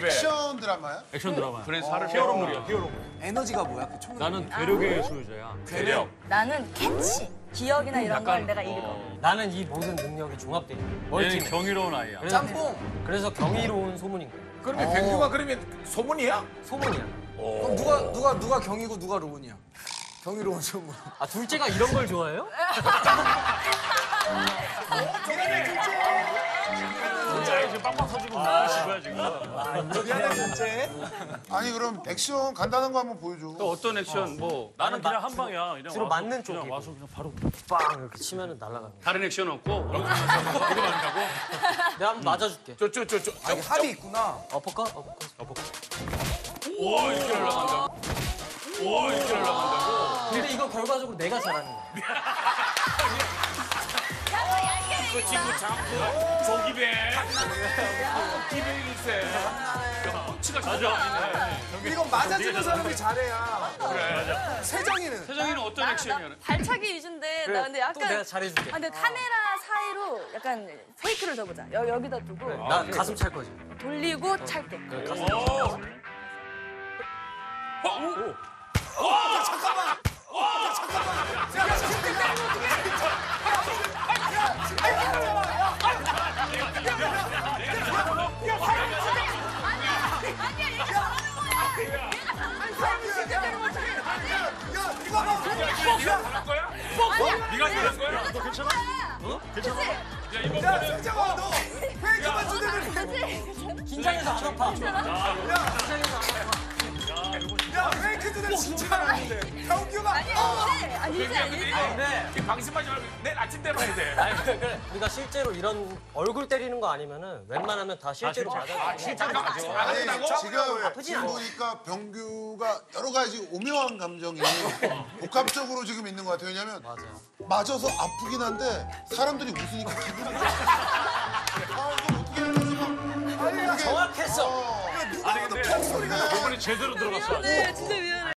액션 드라마야? 액션 드라마. 그래서 살을 히어로물이야, 히어로물. 에너지가 뭐야? 그 총. 나는 괴력의 소유자야. 괴력. 나는 캐치. 기억이나 이런 걸 내가 읽어. 나는 이 모든 능력이 종합돼 있는 거야. 얘는 경이로운 아이야. 짬뽕. 그래서 경이로운 소문인 거야. 그러면 뱅규가 그러면 소문이야? 소문이야. 그럼 누가 경이고 누가 로운이야? 경이로운 소문. 아 둘째가 이런 걸 좋아해요? 진짜 지금 빵빵 터지고 웃는 거야 지금. 미안해 둘째. 아니 그럼 액션 간단한 거 한번 보여줘. 또 어떤 액션 뭐 나는 그냥 한 방이야. 그냥 주로 와서, 맞는 그냥 쪽이고. 와서 그냥 바로 빵 이렇게 치면은 날아가는 거야. 다른 액션 없고 이거 간다고. 내가 한번 맞아줄게. 저. 아 이게 합이 있구나. 어퍼컷? 오 이렇게 올라간다고. 오 이렇게 올라간다고. 근데 이거 결과적으로 내가 잘하는 거야. 그 친구 자꾸 조기배. 기백일세. 치가 맞아. 이건 맞아주는 사람이 잘해야. 그래. 세정이는. 세정이는 어떤 액션이야? 발차기 위주인데 나 근데 약간 또 내가 잘해줄게. 아, 근데 카메라 사이로 약간 페이크를 줘보자. 여기다 두고 나 가슴 찰 거지. 돌리고 찰게. 네가 잘한 거야? 너 괜찮아? 어? 괜찮아? 야 이번 야 거는 세정아 너 페이크만 주대면. 긴장해서 안 아파. 야 페이크 주대 진짜 잘하는데. 경규가. 근데 방심하지 말고 내일 아침 때 봐야 돼. 아니 그래. 우리가 실제로 이런 얼굴 때리는 거 아니면은 웬만하면 다 실제로 맞아. 진짜 맞아. 아니 아프다고? 지금 아프진 지금 않아. 보니까 병규가 여러 가지 오묘한 감정이 복합적으로 지금 있는 것 같아요. 왜냐면 맞아서 아프긴 한데 사람들이 웃으니까 기분이 좋아. 아 이거 어떻게 해야 되지? 막 이게 정확했어. 어. 아니 근데 이번에 제대로 들어갔어. 네, 진짜 미안해.